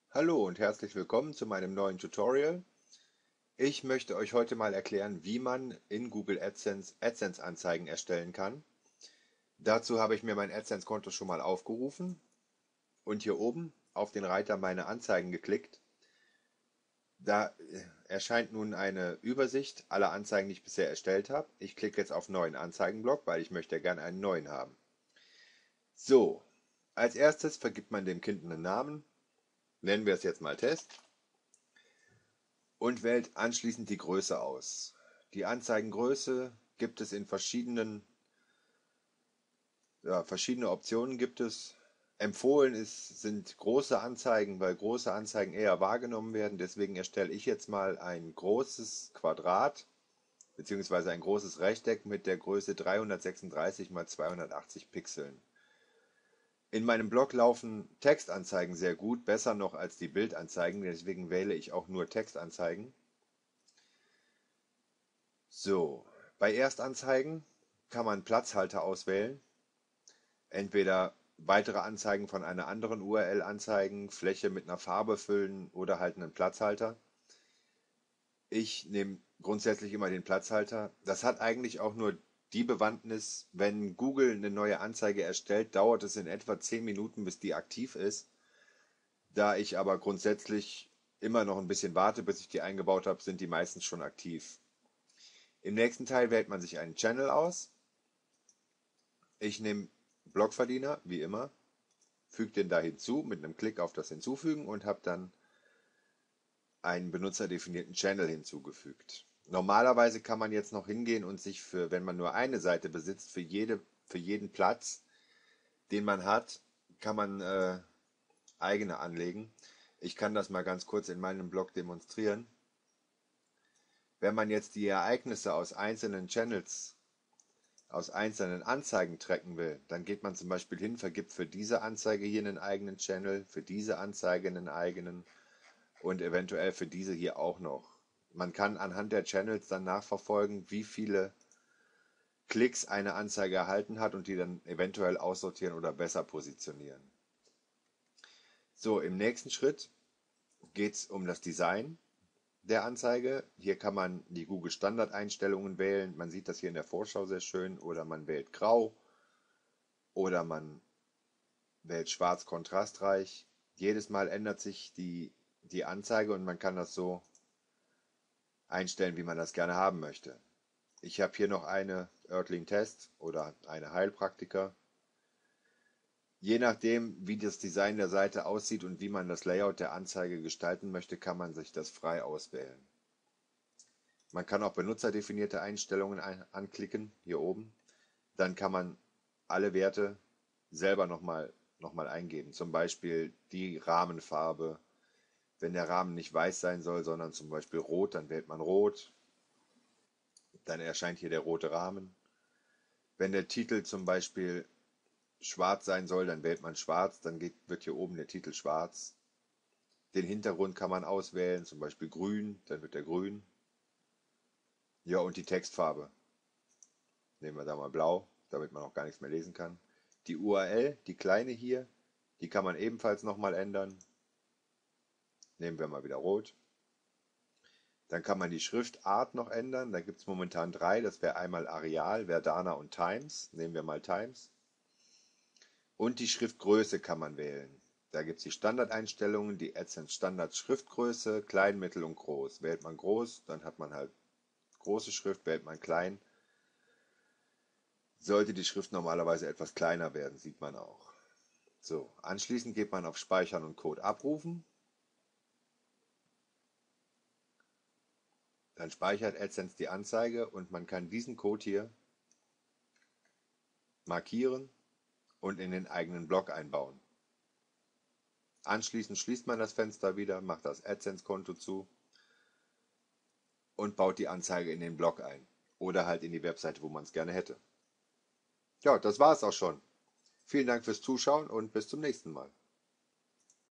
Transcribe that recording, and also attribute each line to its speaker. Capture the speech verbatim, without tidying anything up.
Speaker 1: Hallo und herzlich willkommen zu meinem neuen Tutorial. Ich möchte euch heute mal erklären, wie man in Google AdSense AdSense-Anzeigen erstellen kann. Dazu habe ich mir mein AdSense-Konto schon mal aufgerufen und hier oben auf den Reiter Meine Anzeigen geklickt. Da erscheint nun eine Übersicht aller Anzeigen, die ich bisher erstellt habe. Ich klicke jetzt auf Neuen Anzeigenblock, weil ich möchte gerne einen neuen haben. So, als erstes vergibt man dem Kind einen Namen. Nennen wir es jetzt mal Test. Und wählt anschließend die Größe aus. Die Anzeigengröße gibt es in verschiedenen, ja, verschiedene Optionen gibt es. Empfohlen ist, sind große Anzeigen, weil große Anzeigen eher wahrgenommen werden. Deswegen erstelle ich jetzt mal ein großes Quadrat bzw. ein großes Rechteck mit der Größe dreihundertsechsunddreißig mal zweihundertachtzig Pixeln. In meinem Blog laufen Textanzeigen sehr gut, besser noch als die Bildanzeigen, deswegen wähle ich auch nur Textanzeigen. So, bei Erstanzeigen kann man Platzhalter auswählen. Entweder weitere Anzeigen von einer anderen U R L anzeigen, Fläche mit einer Farbe füllen oder halt einen Platzhalter. Ich nehme grundsätzlich immer den Platzhalter. Das hat eigentlich auch nur die Bewandtnis, wenn Google eine neue Anzeige erstellt, dauert es in etwa zehn Minuten, bis die aktiv ist. Da ich aber grundsätzlich immer noch ein bisschen warte, bis ich die eingebaut habe, sind die meistens schon aktiv. Im nächsten Teil wählt man sich einen Channel aus. Ich nehme Blockverdiener, wie immer, füge den da hinzu mit einem Klick auf das Hinzufügen und habe dann einen benutzerdefinierten Channel hinzugefügt. Normalerweise kann man jetzt noch hingehen und sich für, wenn man nur eine Seite besitzt, für, jede, für jeden Platz, den man hat, kann man äh, eigene anlegen. Ich kann das mal ganz kurz in meinem Blog demonstrieren. Wenn man jetzt die Ereignisse aus einzelnen Channels aus einzelnen Anzeigen tracken will, dann geht man zum Beispiel hin, vergibt für diese Anzeige hier einen eigenen Channel, für diese Anzeige einen eigenen und eventuell für diese hier auch noch. Man kann anhand der Channels dann nachverfolgen, wie viele Klicks eine Anzeige erhalten hat und die dann eventuell aussortieren oder besser positionieren. So, im nächsten Schritt geht es um das Design der Anzeige. Hier kann man die Google Standardeinstellungen wählen. Man sieht das hier in der Vorschau sehr schön. Oder man wählt Grau. Oder man wählt Schwarz kontrastreich. Jedes Mal ändert sich die, die Anzeige und man kann das so einstellen, wie man das gerne haben möchte. Ich habe hier noch eine Earthling Test oder eine Heilpraktiker. Je nachdem, wie das Design der Seite aussieht und wie man das Layout der Anzeige gestalten möchte, kann man sich das frei auswählen. Man kann auch benutzerdefinierte Einstellungen anklicken, hier oben. Dann kann man alle Werte selber nochmal noch mal eingeben. Zum Beispiel die Rahmenfarbe. Wenn der Rahmen nicht weiß sein soll, sondern zum Beispiel rot, dann wählt man rot. Dann erscheint hier der rote Rahmen. Wenn der Titel zum Beispiel schwarz sein soll, dann wählt man schwarz. Dann geht, wird hier oben der Titel schwarz. Den Hintergrund kann man auswählen, zum Beispiel grün, dann wird der grün. Ja, und die Textfarbe. Nehmen wir da mal blau, damit man auch gar nichts mehr lesen kann. Die U R L, die kleine hier, die kann man ebenfalls nochmal ändern. Nehmen wir mal wieder rot. Dann kann man die Schriftart noch ändern. Da gibt es momentan drei. Das wäre einmal Arial, Verdana und Times. Nehmen wir mal Times. Und die Schriftgröße kann man wählen. Da gibt es die Standardeinstellungen, die AdSense Standard Schriftgröße, klein, mittel und groß. Wählt man groß, dann hat man halt große Schrift, wählt man klein. Sollte die Schrift normalerweise etwas kleiner werden, sieht man auch. So, anschließend geht man auf Speichern und Code abrufen. Dann speichert AdSense die Anzeige und man kann diesen Code hier markieren und in den eigenen Blog einbauen. Anschließend schließt man das Fenster wieder, macht das AdSense-Konto zu und baut die Anzeige in den Blog ein oder halt in die Webseite, wo man es gerne hätte. Ja, das war es auch schon. Vielen Dank fürs Zuschauen und bis zum nächsten Mal.